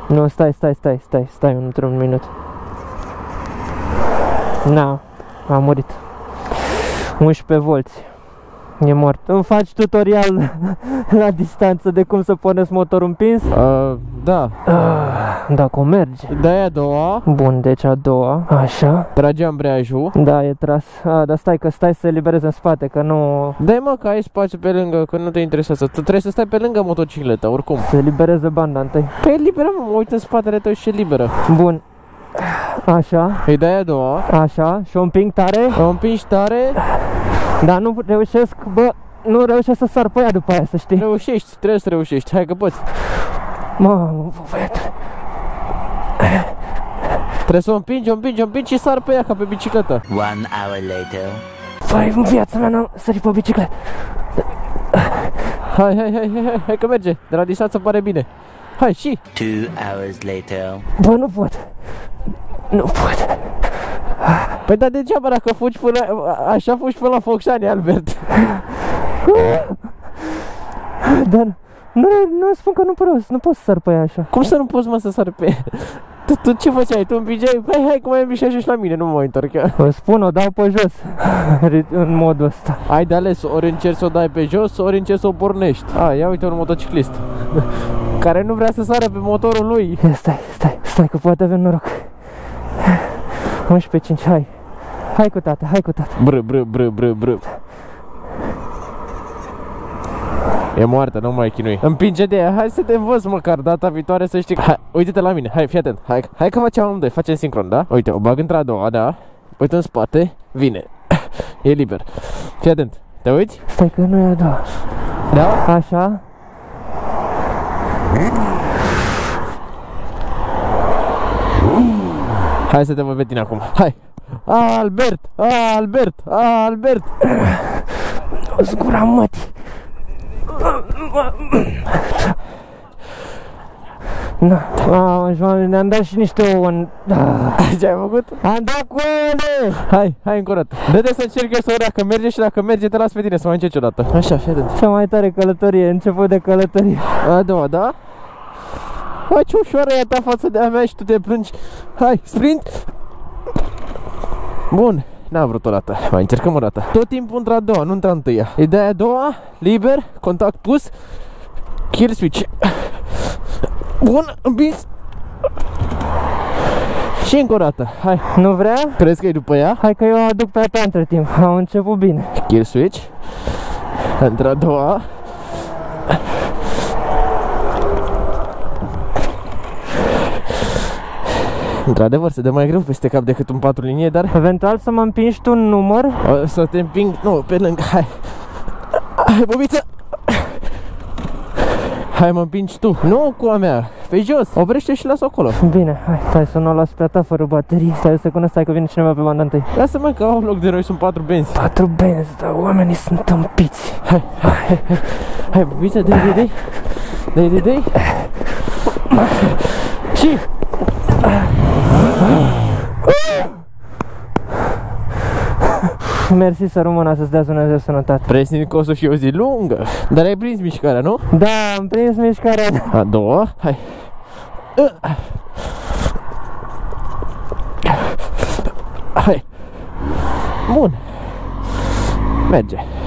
Nu, stai într-un minut. Na, a murit. 11 volți. E mort. Îmi faci tutorial la distanță de cum să pornesc motorul împins? Da. Dacă o merge. Da, e a doua. Bun, deci a doua. Așa. Trage ambreiajul. Da, e tras. Dar stai să se elibereze în spate, că nu... Dai mă, că ai spațiu pe lângă, că nu te interesează. Tu trebuie să stai pe lângă motocicletă, oricum. Se elibereze banda întâi. Păi liberă, mă uit în spatele tău și e liberă. Bun. Așa. Îi dai a doua. Așa. Și o împing tare. O împingi tare. Dar nu reușesc, nu reușesc să sar pe ea după aia, să știi. Reușești, trebuie să reușești, hai că poți. Mamă, băiatule. Trebuie să o împingi și sar pe ea ca pe bicicletă. 1 hour later. Păi, în viața mea n-am sărit pe bicicletă. Hai că merge, de la distanță pare bine. Hai, și 2 hours later. Bă, nu pot. Nu pot. Păi da, degeaba dacă fugi până, așa fugi până la Focșani, Albert. Dar nu spun că nu pot să sar pe ea așa. Cum să nu poți, mă, să sar pe ea? Tu ce făceai? Tu împingeai? Hai că mai împingi și la mine, nu mă mai întorc. Vă spun, o dau pe jos. În modul ăsta. Ai de ales, ori încerci să o dai pe jos, ori încerci să o pornești. Ia uite un motociclist care nu vrea să sară pe motorul lui. Stai că poate avem noroc. 11-5, hai. Hai cu tata. Bră. E moartă, nu mai chinui. Împinge de ea, hai să te învăț măcar data viitoare să știi. Hai, uite-te la mine, hai, fii atent. Hai că facem amândoi, facem sincron, da? Uite, o bag între-a doua, da? Uite în spate, vine. E liber. Fii atent, te uiți? Stai că nu e a doua. Da? Așa. Hai să te văd pe tine acum, hai. Albert. O-ți gura mătii. Ne-am dat și niște ouă. Ce ai făcut? Am dat cu ele. Hai încă o dată. Dă-te să încerc eu să ori dacă merge și dacă merge te las pe tine să mai încerci o dată. Așa, fii atent. Cea mai tare călătorie, început de călătorie. A doua, da? Hai, ce ușoară e a ta față de a mea și tu te plângi. Hai, sprint. Bun, n-am vrut o dată. Mai încercăm o dată. Tot timpul între-a doua, nu între-a întâia. Îi dai a doua, liber, contact pus, kill switch. Bun, împins. Și încă o dată, hai. Nu vrea? Crezi că e după ea? Hai că eu o aduc pe a ta între timp. Am început bine. Kill switch. Între-a doua. Într-adevăr, se dă mai greu peste cap decât un 4 linie, dar... Eventual să mă împingi tu un număr? O să te împing, nu, pe lângă, hai. Hai, bobiță! Hai, mă împingi tu. Nu cu a mea, pe jos. Oprește și lasă acolo. Bine, hai, stai să nu o las pe a ta fără baterie. Stai o secundă, stai că vine cineva pe banda întâi. Lasă-mă că au loc de noi, sunt 4 benzi. 4 benzi, dar oamenii sunt împiți. Hai, bobiță, dă-i. Și... Mersi să rămână, să-ți dea Dumnezeu sănătate. Presnic că o să fie o zi lungă. Dar ai prins mișcarea, nu? Da, am prins mișcarea. A doua, hai. Hai. Bun. Merge.